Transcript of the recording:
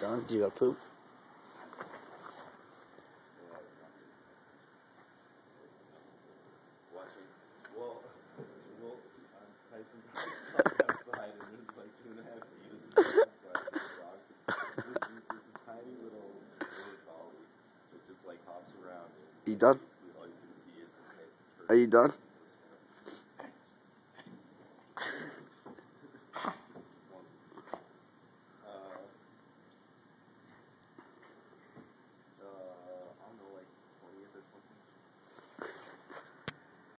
done? Do you got poop? Tyson outside, and there's like 2.5 meters outside the dog. It's a tiny little collie that just like hops around. You done? All you can see is his head. Are you done?